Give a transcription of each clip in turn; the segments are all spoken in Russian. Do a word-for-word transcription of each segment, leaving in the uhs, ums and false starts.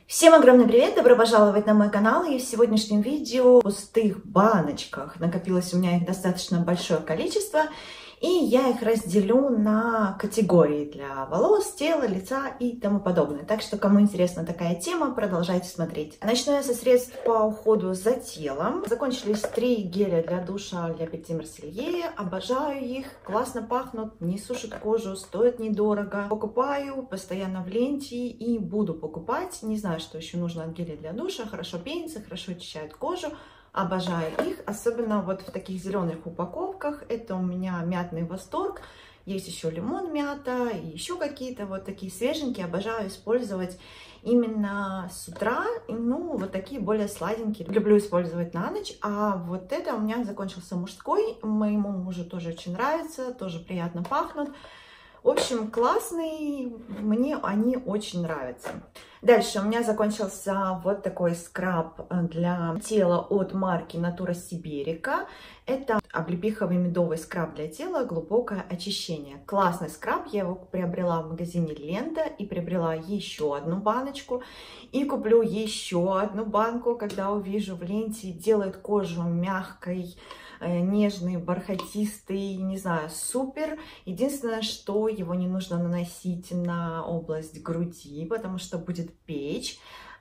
Всем огромный привет! Добро пожаловать на мой канал. И в сегодняшнем видео в пустых баночках накопилось у меня их достаточно большое количество. И я их разделю на категории для волос, тела, лица и тому подобное. Так что, кому интересна такая тема, продолжайте смотреть. Начну я со средств по уходу за телом. Закончились три геля для душа для Petit Marseillais. Обожаю их, классно пахнут, не сушат кожу, стоят недорого. Покупаю постоянно в ленте и буду покупать. Не знаю, что еще нужно от геля для душа. Хорошо пенится, хорошо очищает кожу. Обожаю их, особенно вот в таких зеленых упаковках. Это у меня мятный восторг. Есть еще лимон, мята и еще какие-то вот такие свеженькие. Обожаю использовать именно с утра. Ну, вот такие более сладенькие. Люблю использовать на ночь. А вот это у меня закончился мужской. Моему мужу тоже очень нравится, тоже приятно пахнут. В общем, классный, мне они очень нравятся. Дальше у меня закончился вот такой скраб для тела от марки Natura Siberica. Это облепиховый медовый скраб для тела, глубокое очищение. Классный скраб, я его приобрела в магазине Лента и приобрела еще одну баночку. И куплю еще одну банку, когда увижу в ленте, делает кожу мягкой, нежный, бархатистый, не знаю, супер. Единственное, что его не нужно наносить на область груди, потому что будет печь.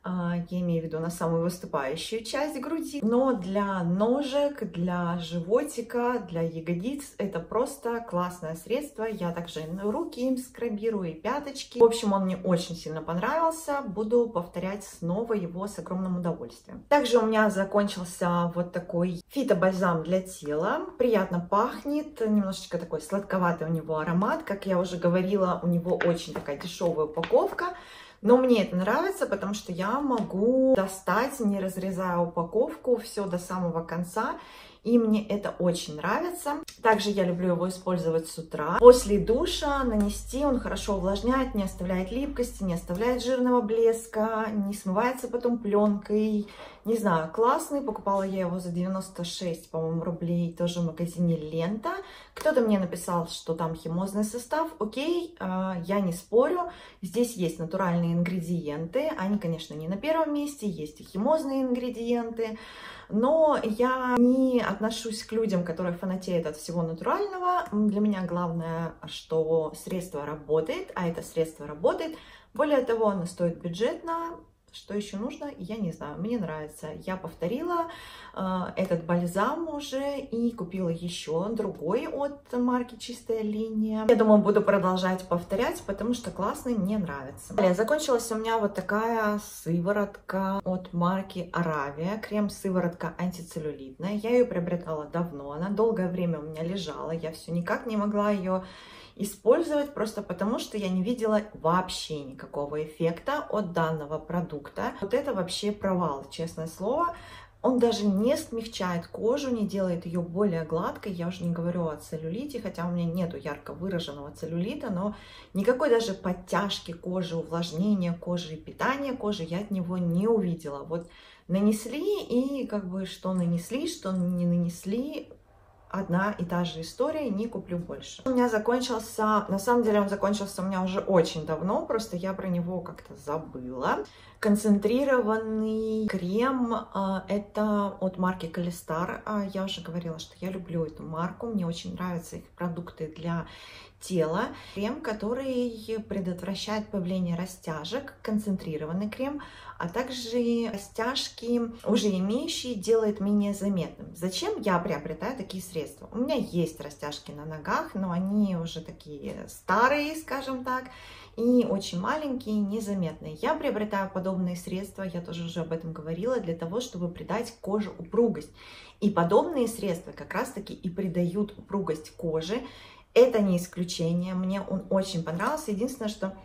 Я имею в виду на самую выступающую часть груди. Но для ножек, для животика, для ягодиц это просто классное средство. Я также руки им скрабирую и пяточки. В общем, он мне очень сильно понравился. Буду повторять снова его с огромным удовольствием. Также у меня закончился вот такой фитобальзам для тела. Приятно пахнет. Немножечко такой сладковатый у него аромат. Как я уже говорила, у него очень такая дешевая упаковка. Но мне это нравится, потому что я могу достать, не разрезая упаковку, все до самого конца. И мне это очень нравится. Также я люблю его использовать с утра. После душа нанести, он хорошо увлажняет, не оставляет липкости, не оставляет жирного блеска, не смывается потом пленкой. Не знаю, классный. Покупала я его за девяносто шесть, по-моему, рублей, тоже в магазине Лента. Кто-то мне написал, что там химозный состав. Окей, я не спорю. Здесь есть натуральные ингредиенты. Они, конечно, не на первом месте. Есть и химозные ингредиенты. Но я не отношусь к людям, которые фанатеют от всего натурального. Для меня главное, что средство работает, а это средство работает. Более того, оно стоит бюджетно. Что еще нужно, я не знаю, мне нравится. Я повторила э, этот бальзам уже и купила еще другой от марки Чистая Линия. Я думаю, буду продолжать повторять, потому что классный, мне нравится. Далее, закончилась у меня вот такая сыворотка от марки Аравия. Крем-сыворотка антицеллюлитная. Я ее приобретала давно, она долгое время у меня лежала. Я все никак не могла ее использовать, просто потому что я не видела вообще никакого эффекта от данного продукта. Вот это вообще провал, честное слово. Он даже не смягчает кожу, не делает ее более гладкой. Я уже не говорю о целлюлите, хотя у меня нету ярко выраженного целлюлита, но никакой даже подтяжки кожи, увлажнения кожи и питания кожи я от него не увидела. Вот нанесли и как бы что нанесли, что не нанесли, одна и та же история, не куплю больше. У меня закончился, на самом деле он закончился у меня уже очень давно, просто я про него как-то забыла. Концентрированный крем, это от марки Колестар. Я уже говорила, что я люблю эту марку, мне очень нравятся их продукты для тела. Крем, который предотвращает появление растяжек, концентрированный крем, а также растяжки, уже имеющие, делает менее заметным. Зачем я приобретаю такие средства? У меня есть растяжки на ногах, но они уже такие старые, скажем так, и очень маленькие, незаметные. Я приобретаю подобные средства, я тоже уже об этом говорила, для того, чтобы придать коже упругость. И подобные средства как раз-таки и придают упругость коже. Это не исключение, мне он очень понравился. Единственное, что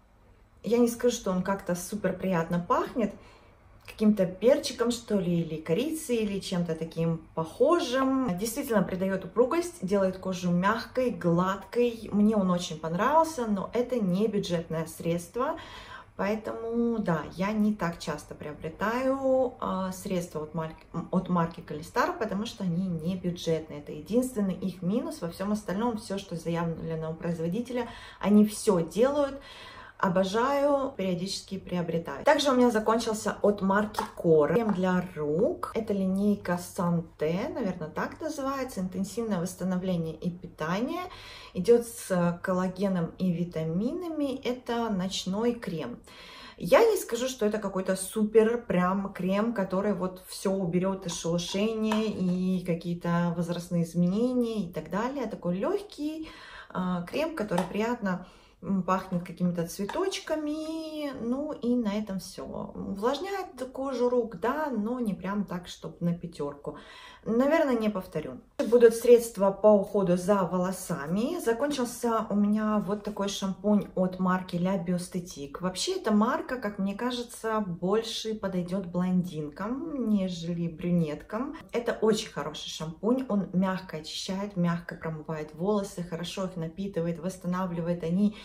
я не скажу, что он как-то супер приятно пахнет, каким-то перчиком, что ли, или корицей, или чем-то таким похожим. Действительно придает упругость, делает кожу мягкой, гладкой. Мне он очень понравился, но это не бюджетное средство. Поэтому, да, я не так часто приобретаю э, средства от марки, от марки Колестар, потому что они не бюджетные. Это единственный их минус. Во всем остальном, все, что заявлено у производителя, они все делают Обожаю, периодически приобретаю. Также у меня закончился от марки Kore крем для рук. Это линейка Santé, наверное, так называется. Интенсивное восстановление и питание. Идет с коллагеном и витаминами. Это ночной крем. Я не скажу, что это какой-то супер прям крем, который вот все уберет из шелушения и какие-то возрастные изменения и так далее. Такой легкий э, крем, который приятно пахнет какими-то цветочками, ну и на этом все. Увлажняет кожу рук, да, но не прям так, чтобы на пятерку. Наверное, не повторю. Будут средства по уходу за волосами. Закончился у меня вот такой шампунь от марки La Biostetic. Вообще эта марка, как мне кажется, больше подойдет блондинкам, нежели брюнеткам. Это очень хороший шампунь. Он мягко очищает, мягко промывает волосы, хорошо их напитывает, восстанавливает. Они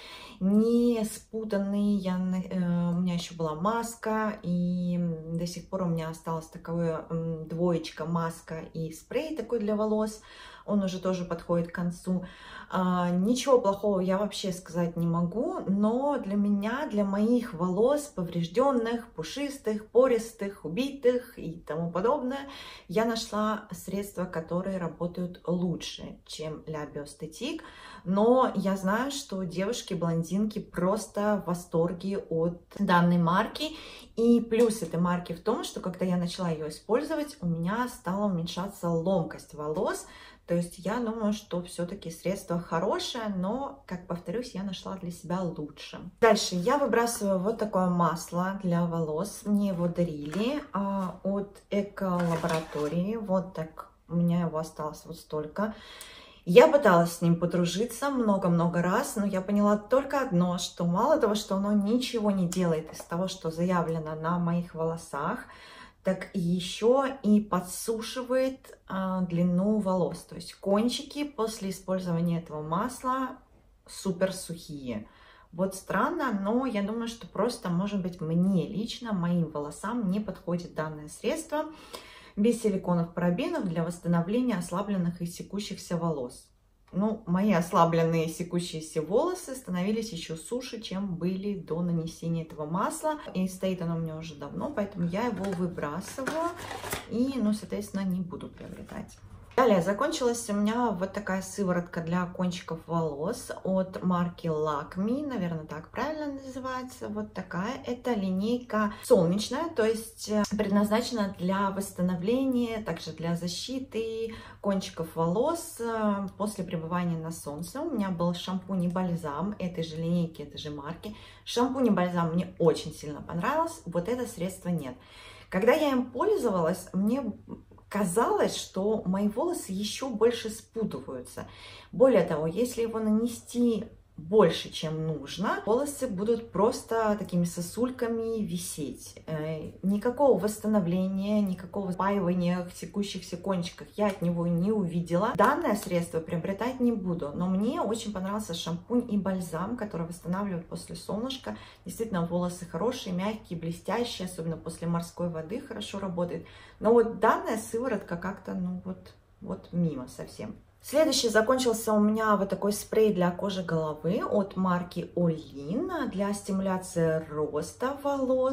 не спутанные. Я, э, у меня еще была маска, и до сих пор у меня осталась такая э, двоечка маска и спрей такой для волос. Он уже тоже подходит к концу. А, ничего плохого я вообще сказать не могу, но для меня, для моих волос поврежденных, пушистых, пористых, убитых и тому подобное, я нашла средства, которые работают лучше, чем La Biostetic. Но я знаю, что девушки-блондинки просто в восторге от данной марки. И плюс этой марки в том, что когда я начала ее использовать, у меня стала уменьшаться ломкость волос. То есть я думаю, что все-таки средство хорошее, но, как повторюсь, я нашла для себя лучше. Дальше я выбрасываю вот такое масло для волос. Мне его дарили а, от Эко-лаборатории. Вот так у меня его осталось вот столько. Я пыталась с ним подружиться много-много раз, но я поняла только одно, что мало того, что оно ничего не делает из того, что заявлено на моих волосах, так еще и подсушивает а, длину волос. То есть кончики после использования этого масла супер сухие. Вот странно, но я думаю, что просто, может быть, мне лично, моим волосам не подходит данное средство без силиконов, парабенов для восстановления ослабленных и секущихся волос. Ну, мои ослабленные секущиеся волосы становились еще суше, чем были до нанесения этого масла. И стоит оно у меня уже давно, поэтому я его выбрасываю и, ну, соответственно, не буду приобретать. Далее закончилась у меня вот такая сыворотка для кончиков волос от марки Lakme, наверное, так правильно называется. Вот такая. Это линейка солнечная, то есть предназначена для восстановления, также для защиты кончиков волос после пребывания на солнце. У меня был шампунь и бальзам этой же линейки, этой же марки. Шампунь и бальзам мне очень сильно понравилось, вот это средство нет. Когда я им пользовалась, мне казалось, что мои волосы еще больше спутываются. Более того, если его нанести больше, чем нужно, волосы будут просто такими сосульками висеть. Никакого восстановления, никакого спаивания в секущихся кончиках я от него не увидела. Данное средство приобретать не буду, но мне очень понравился шампунь и бальзам, который восстанавливает после солнышка. Действительно, волосы хорошие, мягкие, блестящие, особенно после морской воды хорошо работает. Но вот данная сыворотка как-то, ну вот, вот мимо совсем. Следующий закончился у меня вот такой спрей для кожи головы от марки Olin для стимуляции роста волос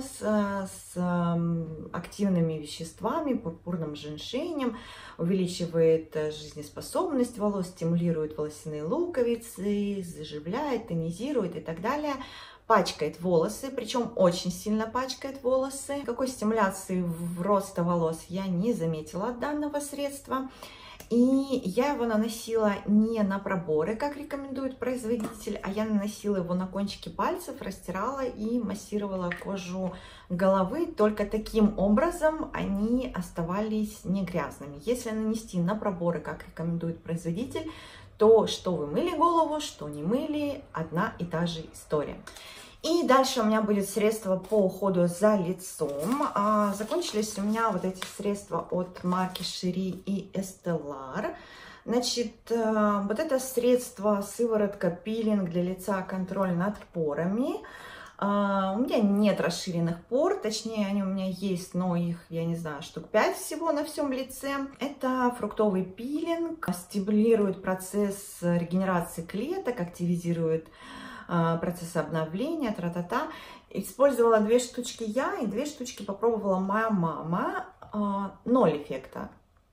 с активными веществами, пурпурным женьшенем, увеличивает жизнеспособность волос, стимулирует волосяные луковицы, заживляет, тонизирует и так далее. Пачкает волосы, причем очень сильно пачкает волосы. Какой стимуляции в роста волос я не заметила от данного средства. И я его наносила не на проборы, как рекомендует производитель, а я наносила его на кончики пальцев, растирала и массировала кожу головы. Только таким образом они оставались не грязными. Если нанести на проборы, как рекомендует производитель, то что вы мыли голову, что не мыли, одна и та же история. И дальше у меня будет средство по уходу за лицом. А, закончились у меня вот эти средства от марки Cherie и Estelar. Значит, вот это средство, сыворотка, пилинг для лица, контроль над порами. Uh, у меня нет расширенных пор, точнее они у меня есть, но их, я не знаю, штук пять всего на всем лице. Это фруктовый пилинг, стимулирует процесс регенерации клеток, активизирует процесса обновления, тра-та-та. Использовала две штучки я и две штучки попробовала моя мама. Ноль эффекта.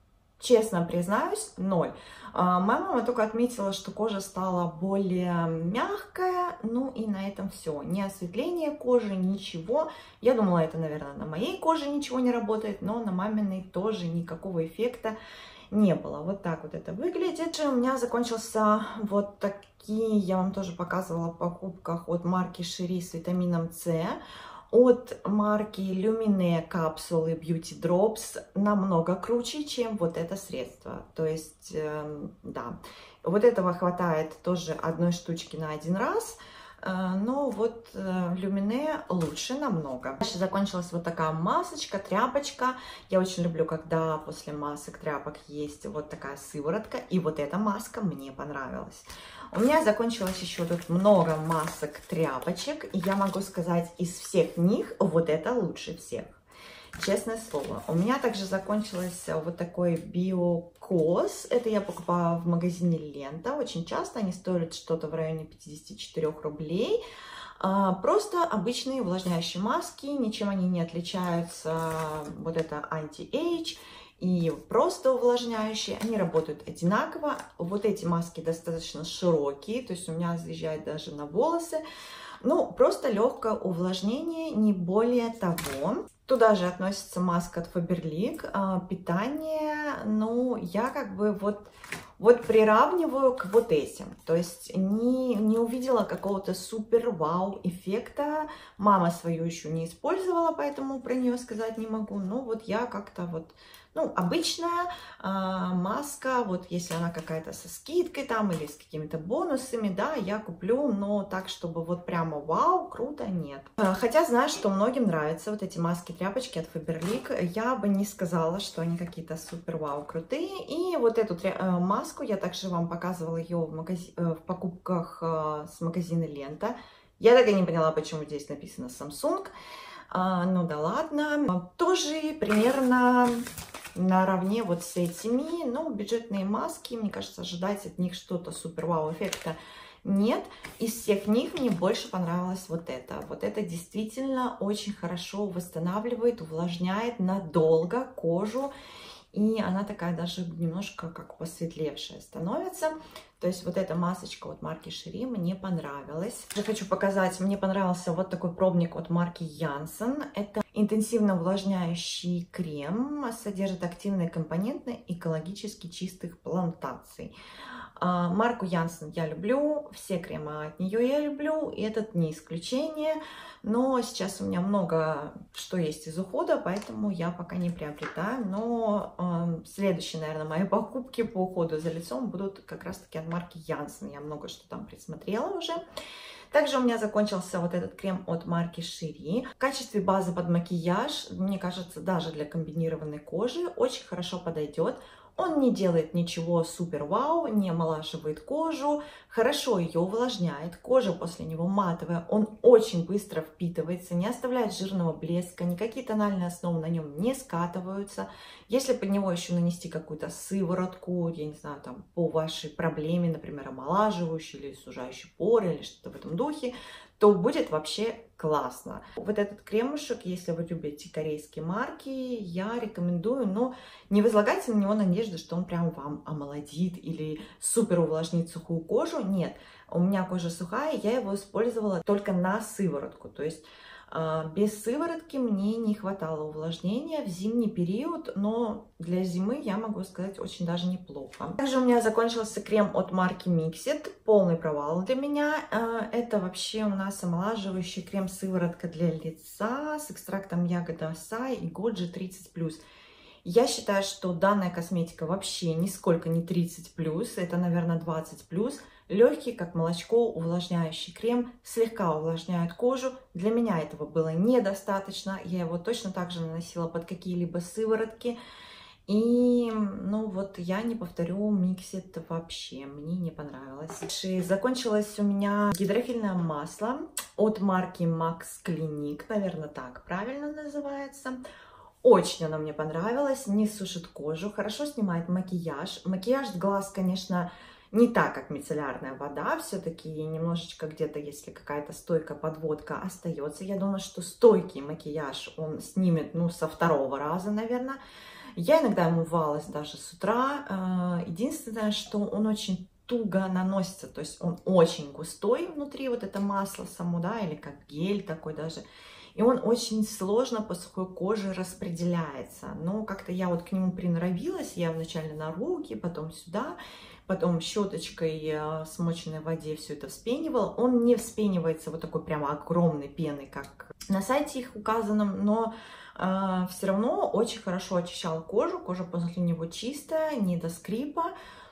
Честно признаюсь, ноль. Моя мама только отметила, что кожа стала более мягкая, ну и на этом все. Ни осветление кожи, ничего. Я думала, это, наверное, на моей коже ничего не работает, но на маминой тоже никакого эффекта не было. Вот так вот это выглядит. У меня закончился вот такие, я вам тоже показывала в покупках от марки Шери с витамином С. От марки Lumine капсулы Beauty Drops намного круче, чем вот это средство. То есть, э, да, вот этого хватает тоже одной штучки на один раз. Но вот Lumine лучше намного. Дальше закончилась вот такая масочка, тряпочка. Я очень люблю, когда после масок, тряпок есть вот такая сыворотка. И вот эта маска мне понравилась. У меня закончилось еще тут много масок, тряпочек. И я могу сказать, из всех них вот это лучше всех. Честное слово. У меня также закончилось вот такой биокос. Это я покупала в магазине Лента. Очень часто они стоят что-то в районе пятидесяти четырёх рублей. Просто обычные увлажняющие маски. Ничем они не отличаются. Вот это анти-эйдж и просто увлажняющие. Они работают одинаково. Вот эти маски достаточно широкие. То есть у меня заезжает даже на волосы. Ну, просто легкое увлажнение, не более того. Туда же относится маска от Faberlic, питание, ну, я как бы вот, вот приравниваю к вот этим. То есть не, не увидела какого-то супер-вау эффекта. Мама свою еще не использовала, поэтому про нее сказать не могу. Ну, вот я как-то вот... Ну, обычная э, маска, вот если она какая-то со скидкой там или с какими-то бонусами, да, я куплю, но так, чтобы вот прямо вау, круто, нет. Э, хотя знаю, что многим нравятся вот эти маски-тряпочки от Faberlic, я бы не сказала, что они какие-то супер-вау крутые. И вот эту э, маску, я также вам показывала ее в, магази... э, в покупках э, с магазина Лента. Я так и не поняла, почему здесь написано Samsung. А, ну да ладно. Тоже примерно наравне вот с этими. Но бюджетные маски, мне кажется, ожидать от них что-то супер вау эффекта нет. Из всех них мне больше понравилось вот это. Вот это действительно очень хорошо восстанавливает, увлажняет надолго кожу. И она такая даже немножко как посветлевшая становится. То есть вот эта масочка от марки Шери мне понравилась. Я хочу показать, мне понравился вот такой пробник от марки Janssen. Это интенсивно увлажняющий крем, содержит активные компоненты экологически чистых плантаций. Марку Janssen я люблю, все кремы от нее я люблю, и этот не исключение. Но сейчас у меня много что есть из ухода, поэтому я пока не приобретаю. Но э, следующие, наверное, мои покупки по уходу за лицом будут как раз-таки от марки Janssen. Я много что там присмотрела уже. Также у меня закончился вот этот крем от марки Шери. В качестве базы под макияж, мне кажется, даже для комбинированной кожи очень хорошо подойдет. Он не делает ничего супер-вау, не омолаживает кожу, хорошо ее увлажняет, кожа после него матовая, он очень быстро впитывается, не оставляет жирного блеска, никакие тональные основы на нем не скатываются. Если под него еще нанести какую-то сыворотку, я не знаю, там по вашей проблеме, например, омолаживающую или сужающую поры или что-то в этом духе, то будет вообще классно. Вот этот кремушек, если вы любите корейские марки, я рекомендую, но не возлагайте на него надежды, что он прям вам омолодит или супер увлажнит сухую кожу. Нет, у меня кожа сухая, я его использовала только на сыворотку, то есть без сыворотки мне не хватало увлажнения в зимний период, но для зимы я могу сказать очень даже неплохо. Также у меня закончился крем от марки Mixit, полный провал для меня. Это вообще у нас омолаживающий крем-сыворотка для лица с экстрактом ягоды Acai и Goji тридцать плюс. Я считаю, что данная косметика вообще нисколько не тридцать плюс, это, наверное, двадцать плюс. Легкий, как молочко, увлажняющий крем, слегка увлажняет кожу. Для меня этого было недостаточно. Я его точно так же наносила под какие-либо сыворотки. И, ну вот, я не повторю Mixit вообще, мне не понравилось. И закончилось у меня гидрофильное масло от марки Max Clinique, наверное, так правильно называется. Очень оно мне понравилось, не сушит кожу, хорошо снимает макияж. Макияж с глаз, конечно, Не так, как мицеллярная вода, все-таки немножечко где-то, если какая-то стойкая подводка остается. Я думаю, что стойкий макияж он снимет, ну, со второго раза, наверное. Я иногда умывалась даже с утра. Единственное, что он очень туго наносится, то есть он очень густой внутри, вот это масло само, да, или как гель такой даже. И он очень сложно по сухой коже распределяется. Но как-то я вот к нему приноровилась. Я вначале на руки, потом сюда, потом щеточкой, смоченной в воде все это вспенивала. Он не вспенивается вот такой прямо огромной пеной, как на сайте их указанном, но э, все равно очень хорошо очищал кожу. Кожа после него чистая, не до скрипа,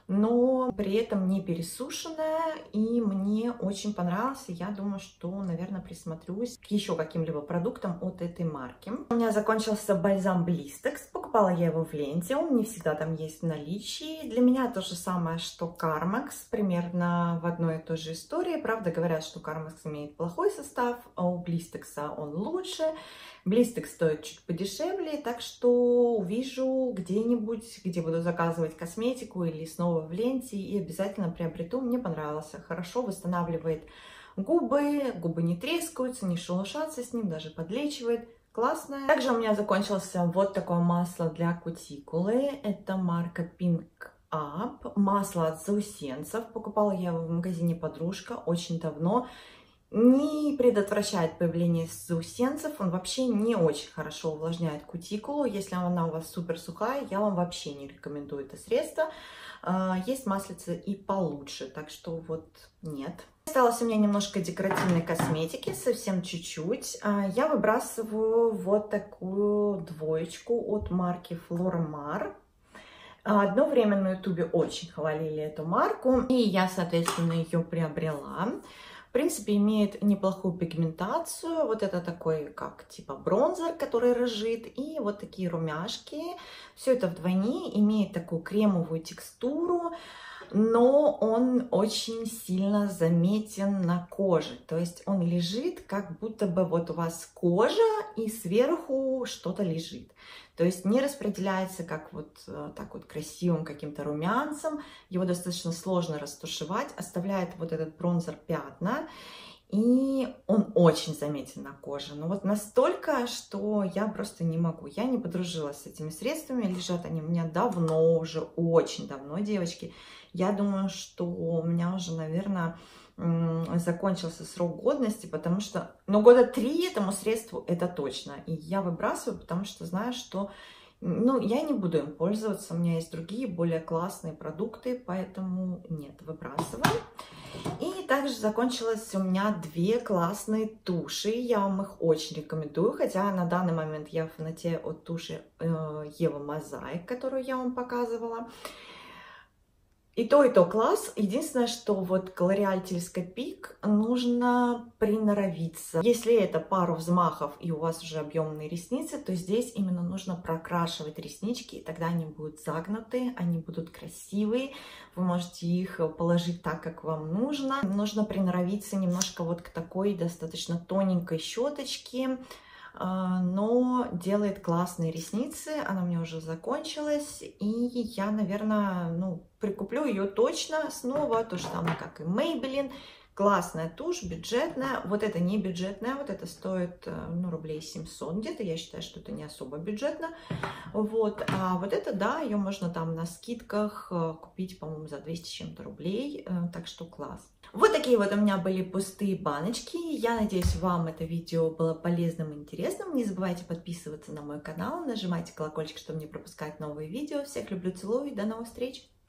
но при этом не пересушенная, и мне очень понравился. Я думаю, что, наверное, присмотрюсь к еще каким-либо продуктам от этой марки. У меня закончился бальзам Blistex. Покупала я его в ленте, он не всегда там есть в наличии. Для меня то же самое, что Carmex, примерно в одной и той же истории. Правда, говорят, что Carmex имеет плохой состав, а у Blistex он лучше. Blistex стоит чуть подешевле, так что увижу где-нибудь, где буду заказывать косметику или снова в ленте, и обязательно приобрету. Мне понравился, хорошо восстанавливает губы, губы не трескаются, не шелушатся с ним, даже подлечивает. Классное. Также у меня закончился вот такое масло для кутикулы, это марка Pink Up, масло от заусенцев. Покупала я его в магазине Подружка очень давно. Не предотвращает появление заусенцев, он вообще не очень хорошо увлажняет кутикулу. Если она у вас супер сухая, я вам вообще не рекомендую это средство. Есть маслица и получше, так что вот нет. Осталось у меня немножко декоративной косметики, совсем чуть-чуть. Я выбрасываю вот такую двоечку от марки Flormar. Одно время на ютубе очень хвалили эту марку, и я, соответственно, ее приобрела. В принципе, имеет неплохую пигментацию. Вот это такой, как типа бронзер, который рыжит. И вот такие румяшки. Все это вдвойне имеет такую кремовую текстуру, но он очень сильно заметен на коже. То есть он лежит, как будто бы вот у вас кожа и сверху что-то лежит. То есть не распределяется как вот так вот красивым каким-то румянцем. Его достаточно сложно растушевать. Оставляет вот этот бронзер пятна. И он очень заметен на коже. Но вот настолько, что я просто не могу. Я не подружилась с этими средствами. Лежат они у меня давно уже, очень давно, девочки. Я думаю, что у меня уже, наверное, закончился срок годности, потому что, ну, года три этому средству это точно. И я выбрасываю, потому что знаю, что, ну, я не буду им пользоваться. У меня есть другие, более классные продукты, поэтому нет, выбрасываю. И также закончилось у меня две классные туши. Я вам их очень рекомендую, хотя на данный момент я в фанате от туши Ева Мозаик, которую я вам показывала. И то, и то класс. Единственное, что вот к L'Oréal Telescopic нужно приноровиться. Если это пару взмахов и у вас уже объемные ресницы, то здесь именно нужно прокрашивать реснички, и тогда они будут загнуты, они будут красивые. Вы можете их положить так, как вам нужно. Нужно приноровиться немножко вот к такой достаточно тоненькой щеточке, но делает классные ресницы. Она у меня уже закончилась, и я, наверное, ну, прикуплю ее точно снова, то же самое, как и Maybelline. Классная тушь, бюджетная. Вот это не бюджетная, вот это стоит, ну, рублей семьсот где-то. Я считаю, что это не особо бюджетно. Вот, а вот это, да, ее можно там на скидках купить, по-моему, за двести с чем-то рублей. Так что класс. Вот такие вот у меня были пустые баночки. Я надеюсь, вам это видео было полезным и интересным. Не забывайте подписываться на мой канал, нажимайте колокольчик, чтобы не пропускать новые видео. Всех люблю, целую и до новых встреч!